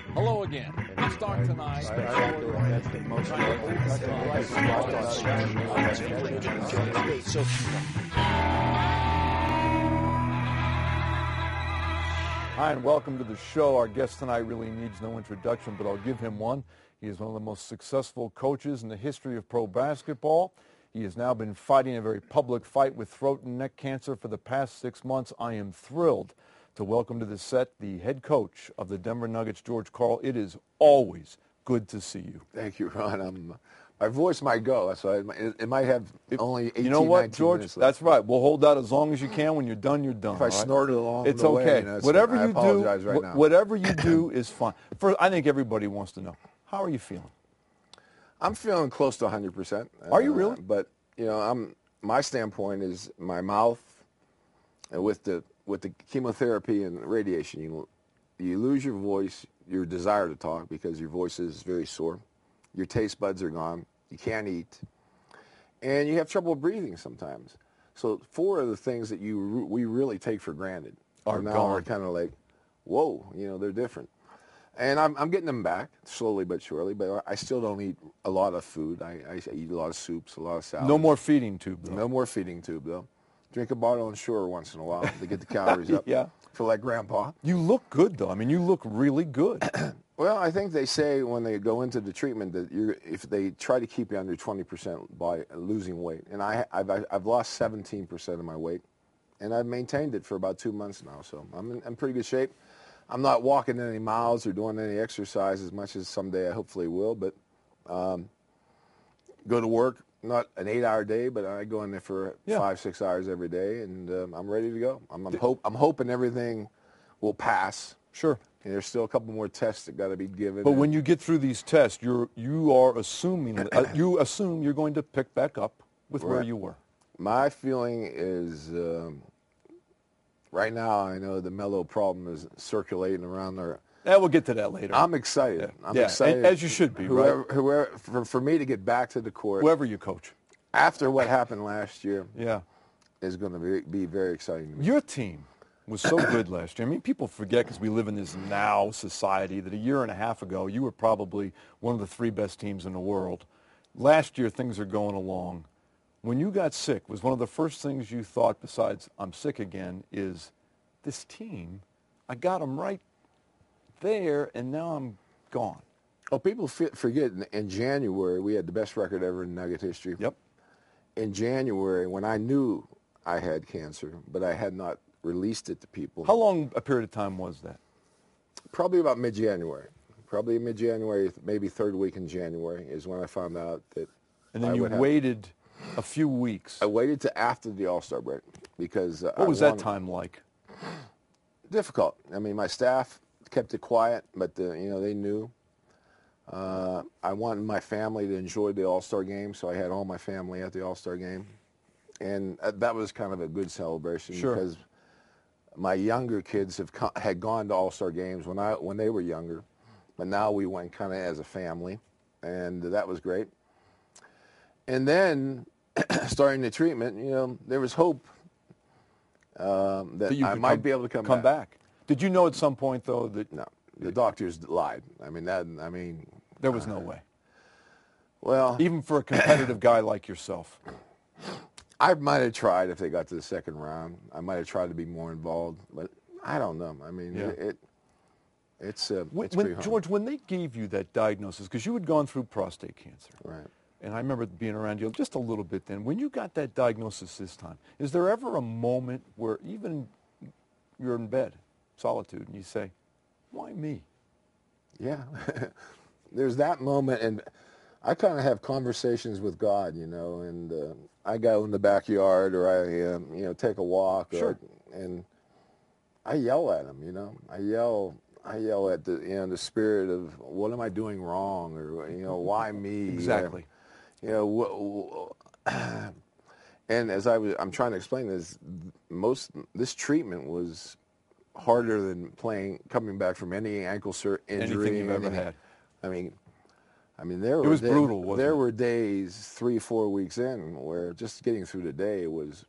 Hello again. We start tonight. Hi, and welcome to the show. Our guest tonight really needs no introduction, but I'll give him one. He is one of the most successful coaches in the history of pro basketball. He has now been fighting a very public fight with throat and neck cancer for the past 6 months. I am thrilled to welcome to the set the head coach of the Denver Nuggets, George Karl. It is always good to see you. Thank you, Ron. My voice might go, so it might have only 18, you know what, 19 George? minutes left. That's right. We'll hold that as long as you can. When you're done, you're done. If I snorted along it's the okay. way, Whatever I you apologize do, right now. whatever you do is fine. I think everybody wants to know, how are you feeling? I'm feeling close to 100%. Are you really? But you know, my standpoint is my mouth, and with the chemotherapy and radiation, you lose your voice, your desire to talk because your voice is very sore. Your taste buds are gone. You can't eat, and you have trouble breathing sometimes. So 4 of the things that we really take for granted are kind of like, whoa, they're different. And I'm getting them back slowly but surely, but I still don't eat a lot of food. I eat a lot of soups, a lot of salads. No more feeding tube, though. No more feeding tube, though. Drink a bottle on shore once in a while to get the calories up. Yeah. Feel like Grandpa. You look good, though. I mean, you look really good. Well, I think they say when they go into the treatment that if they try to keep you under 20% by losing weight, and I've lost 17% of my weight, and I've maintained it for about 2 months now, so I'm in pretty good shape. I'm not walking any miles or doing any exercise as much as someday I hopefully will, but go to work, not an 8-hour day, but I go in there for 5-6 hours every day, and I'm ready to go. I'm hoping everything will pass. Sure. And there's still a couple more tests that got to be given. But when you get through these tests, you are assuming you assume you're going to pick back up with where you were. My feeling is right now I know the mellow problem is circulating around there. Yeah, we'll get to that later. I'm excited. Yeah. I'm excited. As you should be, whoever, for me to get back to the court. Whoever you coach. After what happened last year. Yeah. Is going to be very exciting to me. Your team was so good last year. I mean, people forget because we live in this now society that a year and a half ago you were probably one of the 3 best teams in the world. Last year things are going along. When you got sick, was one of the first things you thought besides I'm sick again is this team, I got them right there and now I'm gone. Oh, people forget in January we had the best record ever in Nugget history. Yep. In January when I knew I had cancer, but I had not released it to people. How long a period of time was that? Probably about mid-January. Probably mid-January, maybe 3rd week in January is when I found out that. And then you waited a few weeks. I waited to after the All-Star break because what was that time like? Difficult. I mean, my staff kept it quiet, but they knew. I wanted my family to enjoy the All-Star game, so I had all my family at the All-Star game, and that was kind of a good celebration because my younger kids had gone to All-Star games when they were younger, but now we went kind of as a family, and that was great. And then, starting the treatment, there was hope that I might be able to come back. Did you know at some point though that no, the doctors lied? There was no way. Well, even for a competitive guy like yourself. I might have tried if they got to the 2nd round. I might have tried to be more involved, but I don't know. I mean, it's pretty hard. George, when they gave you that diagnosis, because you had gone through prostate cancer, right? And I remember being around you just a little bit then. When you got that diagnosis this time, is there ever a moment where even you're in bed, solitude, and you say, "Why me?" Yeah, there's that moment, and I kind of have conversations with God, and I go in the backyard or I, take a walk, and I yell at him, I yell at the spirit of what am I doing wrong, or why me? Exactly. And as I'm trying to explain this treatment was harder than coming back from any ankle injury. Anything you've ever had. I mean, it was brutal, wasn't it? There were days, 3-4 weeks in, where just getting through the day was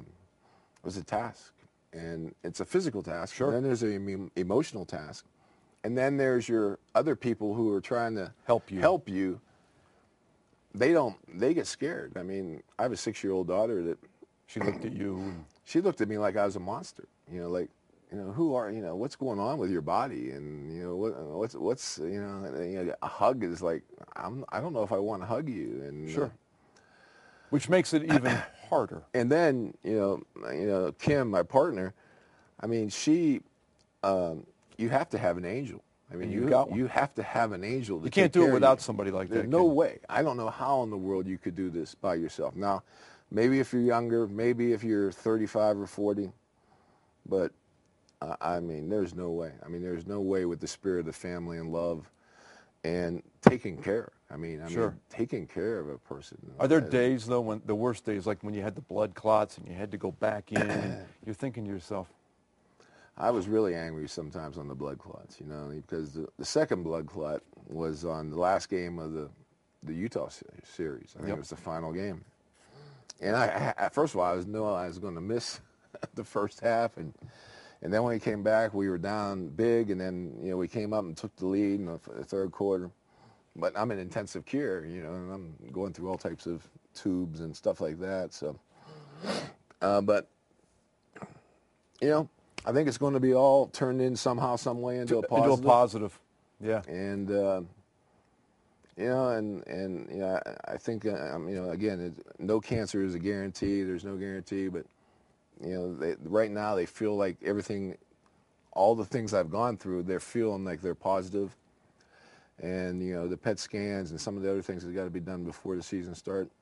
a task, and it's a physical task. Sure. And then there's an emotional task, And then there's your other people who are trying to Help you. They get scared. I mean, I have a 6-year-old daughter that She looked at you. And she looked at me like I was a monster. Like, what's going on with your body? And, what's a hug is like, I don't know if I want to hug you. And sure. Which makes it even harder. And then, Kim, my partner, I mean, she, you have to have an angel. I mean, you have to have an angel. You can't do it without somebody like that. There's no way. I don't know how in the world you could do this by yourself. Now, maybe if you're younger, maybe if you're 35 or 40, but I mean, there's no way. I mean, there's no way with the spirit of family and love and taking care. I mean, taking care of a person. Are there days, though, when the worst days, like when you had the blood clots and you had to go back in, and you're thinking to yourself, I was really angry sometimes on the blood clots, because the second blood clot was on the last game of the Utah series. I think it was the final game. And first of all, I was going to miss the first half, and then when he came back, we were down big, and then we came up and took the lead in the third quarter. But I'm in intensive care, and I'm going through all types of tubes and stuff like that. So, but I think it's going to be all turned in somehow, some way into a positive. Into a positive, yeah. And I think again, no cancer is a guarantee. There's no guarantee, but right now they feel like everything, all the things I've gone through, they're feeling like they're positive. And the PET scans and some of the other things that got to be done before the season start.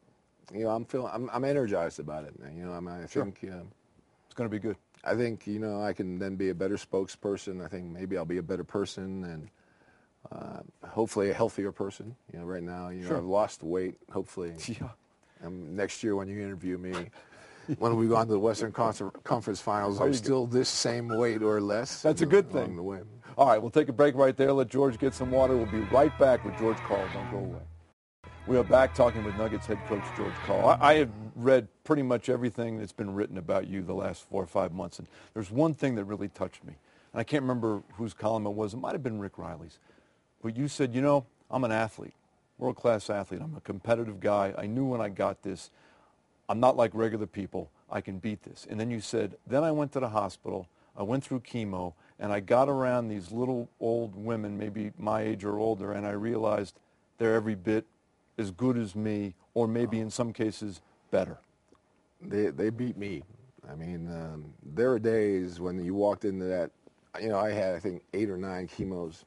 I'm energized about it. I think it's going to be good. I think I can then be a better spokesperson. I think maybe I'll be a better person and hopefully a healthier person. Right now, sure. I've lost weight. Hopefully, yeah. Next year when you interview me, when we've gone to the Western Conference Finals, I'm still this same weight or less. That's a good thing. The way. All right, we'll take a break right there. Let George get some water. We'll be right back with George Karl. Don't go away. We are back talking with Nuggets head coach George Karl. I have read pretty much everything that's been written about you the last 4 or 5 months, and there's one thing that really touched me. And I can't remember whose column it was. It might have been Rick Riley's. But you said, I'm an athlete, world-class athlete. I'm a competitive guy. I knew when I got this, I'm not like regular people. I can beat this. And then you said, then I went to the hospital. I went through chemo, and I got around these little old women, maybe my age or older, and I realized they're every bit as good as me, or maybe in some cases better. They beat me. I mean, there are days when you walked into that, I had, I think, 8 or 9 chemos.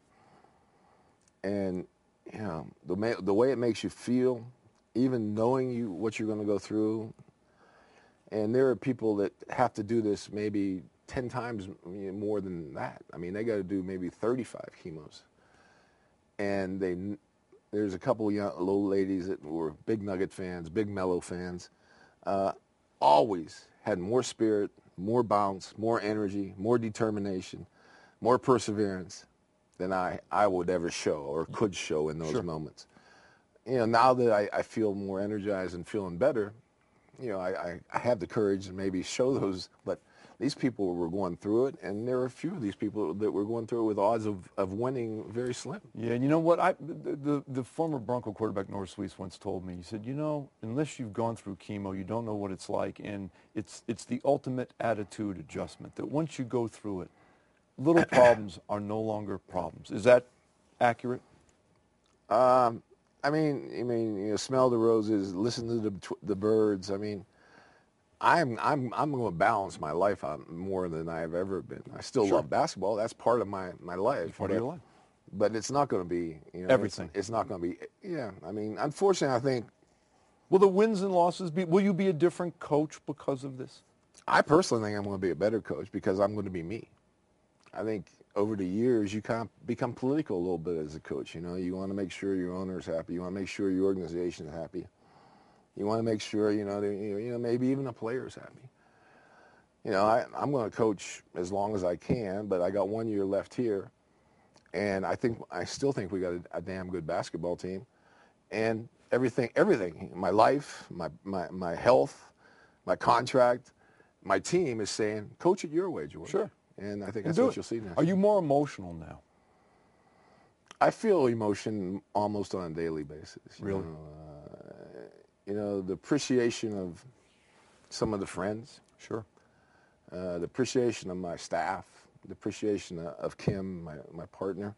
And, the way it makes you feel, even knowing what you're going to go through, and there are people that have to do this maybe 10 times more than that. I mean, they got to do maybe 35 chemos. And there's a couple of young little ladies that were big Nugget fans, big Melo fans, always had more spirit, more bounce, more energy, more determination, more perseverance than I would ever show or could show in those sure. moments. Now that I feel more energized and feeling better, I have the courage to maybe show those, but these people were going through it, and there were a few of these people that were going through it with odds of winning very slim. Yeah, and you know what? The former Bronco quarterback Norris Weiss once told me, he said, unless you've gone through chemo, you don't know what it's like, and it's the ultimate attitude adjustment, that once you go through it, little problems are no longer problems. Is that accurate? I mean, smell the roses, listen to the birds. I mean, I'm going to balance my life out more than I've ever been. I still sure. love basketball. That's part of my life. It's part of your life. But it's not going to be everything. It's not going to be. Yeah. I mean, unfortunately, I think. Will the wins and losses be? Will you be a different coach because of this? I personally think I'm going to be a better coach because I'm going to be me. I think over the years you kind of become political a little bit as a coach. You want to make sure your owner's happy. You want to make sure your organization is happy. You want to make sure maybe even the player's happy. I'm going to coach as long as I can, but I got 1 year left here, and I still think we got a damn good basketball team, and everything, my life, my health, my contract, my team is saying, coach it your way, George. Sure. And I think that's what you'll see now. Are you more emotional now? I feel emotion almost on a daily basis. Really? The appreciation of some of the friends, Sure. the appreciation of my staff, the appreciation of Kim, my partner.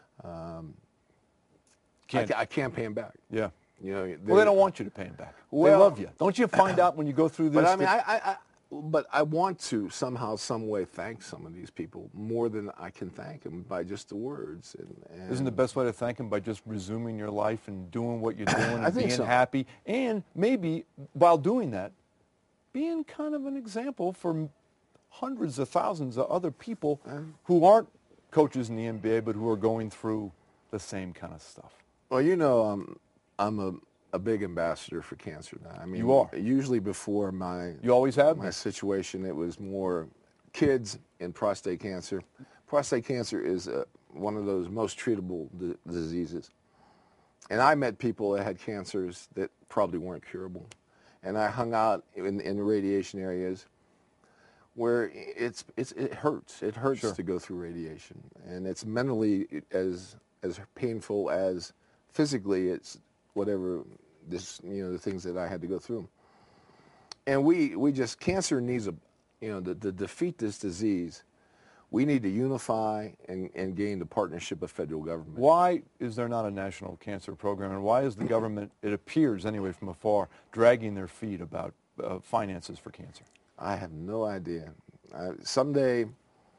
I can't pay him back. Yeah. Well, Well, they don't want you to pay them back. They Well- love you. Don't you find out when you go through this? But I mean, that- but I want to somehow, some way thank some of these people more than I can thank them by just the words. And Isn't the best way to thank them by just resuming your life and doing what you're doing I and think being so. happy? And maybe while doing that, being kind of an example for hundreds of thousands of other people who aren't coaches in the NBA but who are going through the same kind of stuff. Well, I'm a big ambassador for cancer now. I mean, You are. Usually before You always have my been. situation, it was more kids and prostate cancer. Prostate cancer is one of those most treatable diseases. And I met people that had cancers that probably weren't curable. And I hung out in the radiation areas where it hurts. It hurts Sure. to go through radiation. And it's mentally as painful as physically it's whatever the things that I had to go through. And we just, cancer needs to defeat this disease, we need to unify and gain the partnership of federal government. Why is there not a national cancer program, and why is the government, it appears anyway from afar, dragging their feet about finances for cancer? I have no idea. Someday,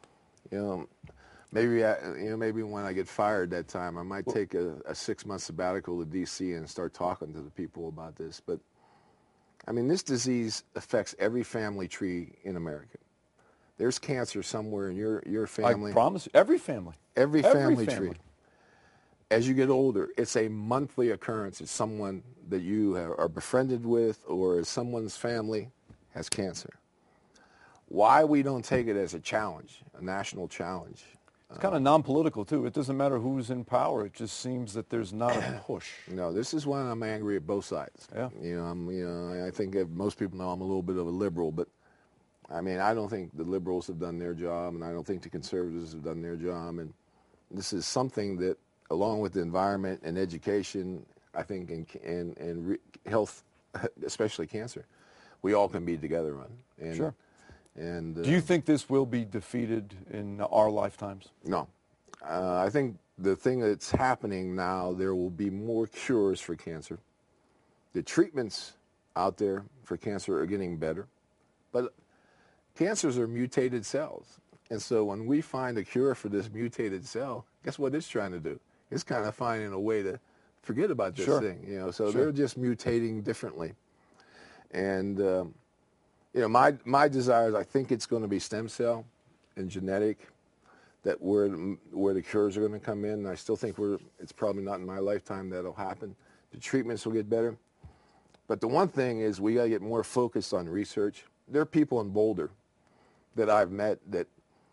maybe when I get fired that time, I might take a 6-month sabbatical to D.C. and start talking to the people about this. But, I mean, this disease affects every family tree in America. There's cancer somewhere in your family. I promise you, every family. Every family tree. As you get older, it's a monthly occurrence. It's someone that you are befriended with or someone's family has cancer. Why we don't take it as a challenge, a national challenge. It's kind of non-political, too. It doesn't matter who's in power. It just seems that there's not a push. No, this is why I'm angry at both sides. Yeah. I think most people know I'm a little bit of a liberal, but I mean, I don't think the liberals have done their job, and I don't think the conservatives have done their job. And this is something that, along with the environment and education, I think, and health, especially cancer, we all can be together on. And, Sure. And do you think this will be defeated in our lifetimes? No. I think the thing that's happening now, there will be more cures for cancer. The treatments out there for cancer are getting better. But cancers are mutated cells. And so when we find a cure for this mutated cell, guess what it's trying to do? It's kind of finding a way to forget about this Sure. thing. So Sure. they're just mutating differently. And, my desire is, I think it's going to be stem cell and genetic, that where the cures are going to come in. And I still think it's probably not in my lifetime that'll happen. The treatments will get better. But the one thing is we got to get more focused on research. There are people in Boulder that I've met that,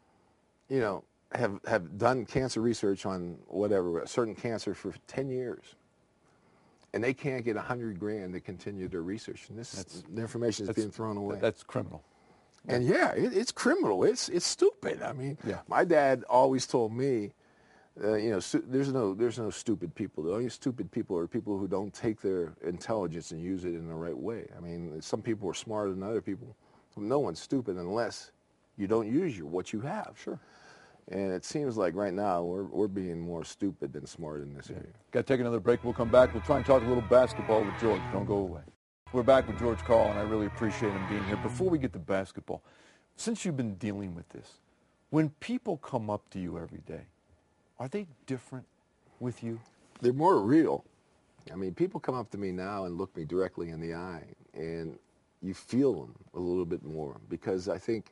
have done cancer research on whatever, a certain cancer for 10 years. And they can't get $100,000 to continue their research. And the information is being thrown away. That's criminal. And it's criminal. It's stupid. I mean, Yeah. My dad always told me, there's no stupid people. The only stupid people are people who don't take their intelligence and use it in the right way. I mean, some people are smarter than other people. No one's stupid unless you don't use what you have. Sure. And it seems like right now we're being more stupid than smart in this area. Got to take another break. We'll come back. We'll try and talk a little basketball with George. Don't go away. We're back with George Karl, and I really appreciate him being here. Before we get to basketball, since you've been dealing with this, when people come up to you every day, are they different with you? They're more real. I mean, people come up to me now and look me directly in the eye, and you feel them a little bit more because I think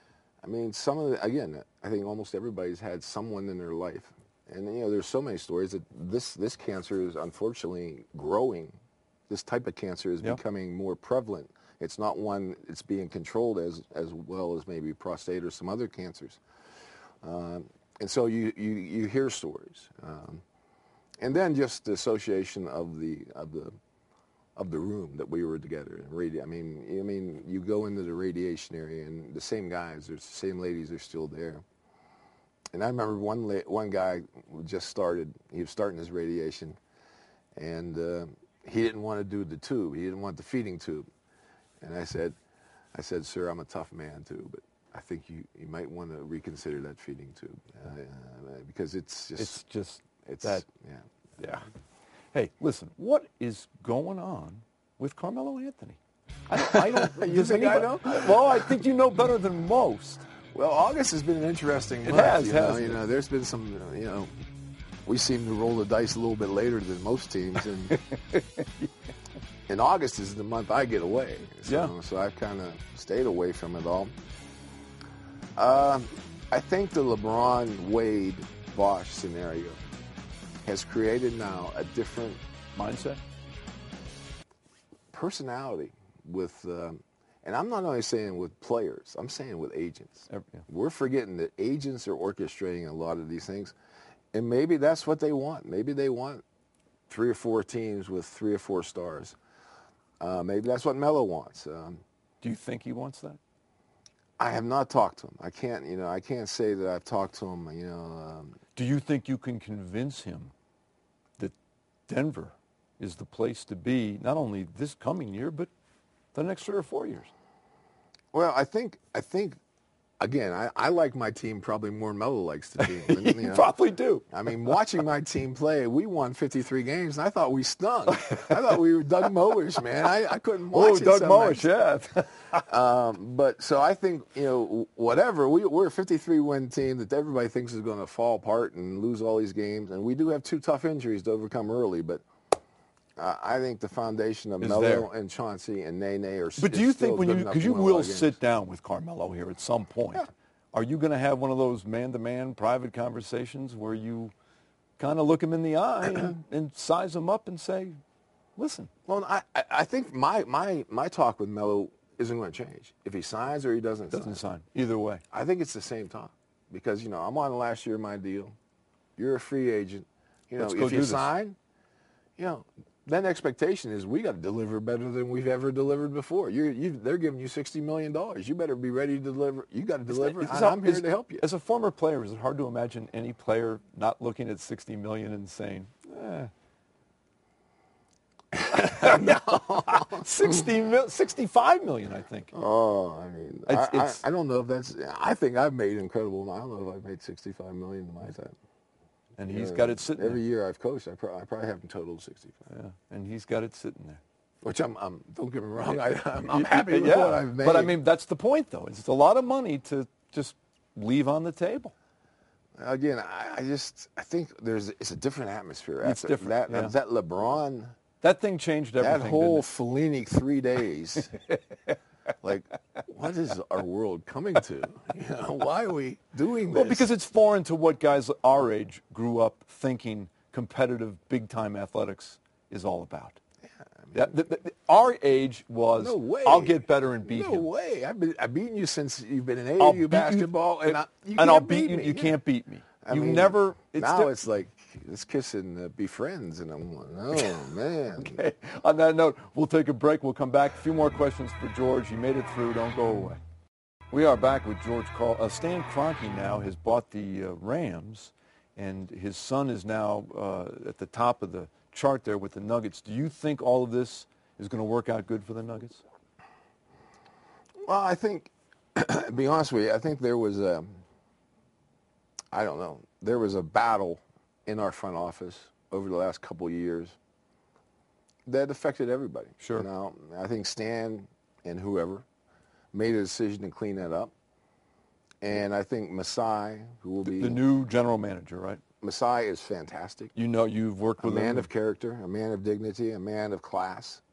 I think almost everybody's had someone in their life. And, there's so many stories that this cancer is unfortunately growing. This type of cancer is becoming more prevalent. It's not one that's being controlled as well as maybe prostate or some other cancers. And so you hear stories. And then just the association of the room that we were together in I mean, you go into the radiation area and the same guys, the same ladies are still there. And I remember one guy who just started. He was starting his radiation, and he didn't want to do the tube. He didn't want the feeding tube. And I said, sir, I'm a tough man too, but I think you might want to reconsider that feeding tube because it's that. Yeah. Hey, listen, what is going on with Carmelo Anthony? I don't. You think I know? Well, I think you know better than most. Well, August has been an interesting month. It has. You know, there's been some. You know, we seem to roll the dice a little bit later than most teams, and and August is the month I get away. So I've kind of stayed away from it all. I think the LeBron, Wade, Bosh scenario has created now a different mindset, personality with, and I'm not only saying with players, I'm saying with agents. We're forgetting that agents are orchestrating a lot of these things, and maybe that's what they want. Maybe they want 3 or 4 teams with 3 or 4 stars. Maybe that's what Melo wants. Do you think he wants that? I have not talked to him. I can't say that I've talked to him. Do you think you can convince him that Denver is the place to be, not only this coming year, but the next 3 or 4 years? Well, I think. Again, I like my team probably more than Melo likes the team. You probably do. I mean, watching my team play, we won 53 games, and I thought we stunk. I thought we were Doug Mowish, man. I couldn't watch it. Doug Mowish, yeah. But so I think, whatever, we're a 53-win team that everybody thinks is going to fall apart and lose all these games, and we do have 2 tough injuries to overcome early, but I think the foundation of Melo and Chauncey and Nene are. But do you think because you will sit down with Carmelo here at some point, are you going to have one of those man-to-man private conversations where you kind of look him in the eye and size him up and say, listen? Well, I think my talk with Melo isn't going to change if he signs or he doesn't sign. Either way, I think it's the same talk because I'm on the last year of my deal. You're a free agent. If you sign, then expectation is we got to deliver better than we've ever delivered before. They're giving you $60 million. You better be ready to deliver. You got to deliver. I'm here to help you. As a former player, is it hard to imagine any player not looking at $60 million and saying, no, $65 million, I think. Oh, I mean, I don't know if that's. I think I've made incredible. I don't know if I've made $65 million in my time. And he's got it sitting every there. year I've coached. I probably haven't totaled 65. Yeah, and he's got it sitting there. Which I'm don't get me wrong. I'm happy with what I've made. But I mean, that's the point, though. It's a lot of money to just leave on the table. Again, I think it's a different atmosphere. It's different. That LeBron. That thing changed everything. That whole Fellini 3 days. Like, what is our world coming to? Why are we doing this? Well, because it's foreign to what guys our age grew up thinking competitive, big-time athletics is all about. Yeah, I mean, our age was, no way. I'll get better and beat him. No way. I've beaten you since you've been in AAU basketball, and I'll beat you. You can't beat me. Never. It's like, let's kiss and be friends, and I'm like, oh, man. Okay. On that note, we'll take a break. We'll come back. A few more questions for George. He made it through. Don't go away. We are back with George Karl. Stan Kroenke now has bought the Rams, and his son is now at the top of the chart there with the Nuggets. Do you think all of this is going to work out good for the Nuggets? Well, I think, to be honest with you, I think there was there was a battle in our front office over the last couple of years that affected everybody. Sure. Now, I think Stan and whoever made a decision to clean that up. And I think Masai, who will be... The new general manager, right? Masai is fantastic. You've worked with him. A man of character, a man of dignity, a man of class.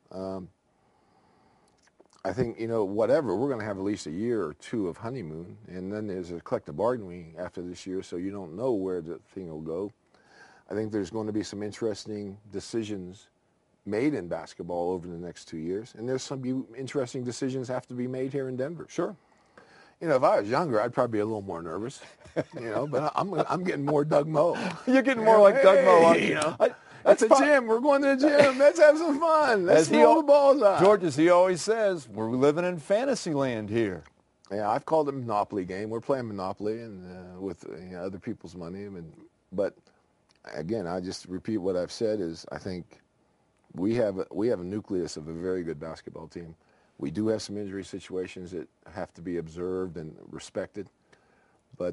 I think, whatever, we're going to have at least a year or 2 of honeymoon, and then there's a collective bargaining after this year, so you don't know where the thing will go. I think there's going to be some interesting decisions made in basketball over the next 2 years, and there's some interesting decisions have to be made here in Denver. Sure. If I was younger, I'd probably be a little more nervous, but I'm getting more Doug Moe. You're getting more like Doug Moe. That's a gym. We're going to the gym. Let's have some fun. Let's throw the balls out. George, as he always says, we're living in fantasy land here. Yeah, I've called it a Monopoly game. We're playing Monopoly and with other people's money. But again, I just repeat what I've said is I think we have a nucleus of a very good basketball team. We do have some injury situations that have to be observed and respected, but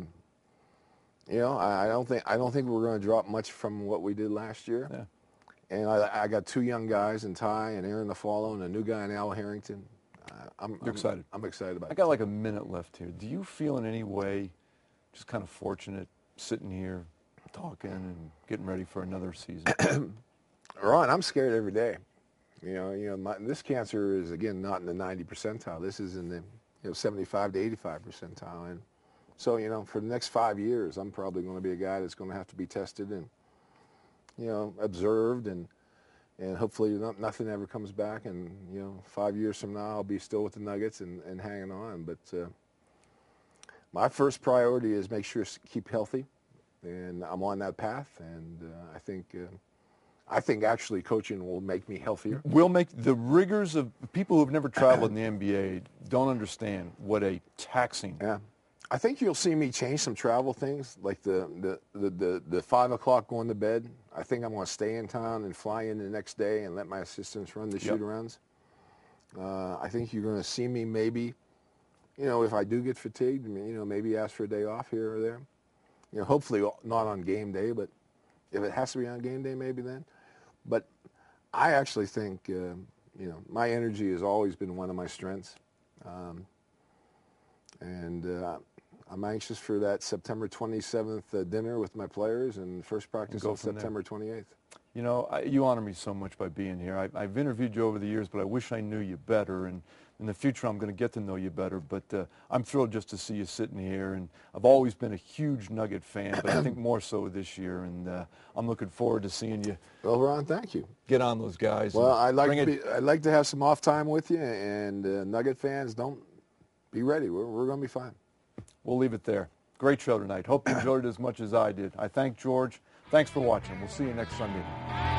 I don't think we're going to drop much from what we did last year. Yeah. And I got two young guys in Ty and Aaron LaFallo and a new guy in Al Harrington. You're excited. I'm excited about it. I got like a minute left here. Do you feel in any way just kind of fortunate sitting here talking and getting ready for another season? Ron, I'm scared every day. This cancer is, again, not in the 90 percentile. This is in the 75 to 85 percentile. And so, for the next 5 years, I'm probably going to be a guy that's going to have to be tested and, observed and hopefully nothing ever comes back. And, 5 years from now, I'll be still with the Nuggets and hanging on. But my first priority is make sure to keep healthy. And I'm on that path. And I think actually coaching will make me healthier. We'll make the rigors of people who've never traveled in the NBA don't understand what a taxing. Yeah. I think you'll see me change some travel things, like the 5 o'clock going to bed. I think I'm going to stay in town and fly in the next day and let my assistants run the shoot-arounds. I think you're going to see me maybe, if I do get fatigued, maybe ask for a day off here or there. Hopefully not on game day, but if it has to be on game day, maybe then. But I actually think, my energy has always been one of my strengths. I'm anxious for that September 27th dinner with my players and first practice on September 28th. You honor me so much by being here. I've interviewed you over the years, but I wish I knew you better. And in the future, I'm going to get to know you better. But I'm thrilled just to see you sitting here. And I've always been a huge Nugget fan, but I think more so this year. And I'm looking forward to seeing you. Well, Ron, thank you. Get on those guys. Well, I'd like to have some off time with you. And Nugget fans, don't be ready. We're going to be fine. We'll leave it there. Great show tonight. Hope you enjoyed it as much as I did. I thank George. Thanks for watching. We'll see you next Sunday.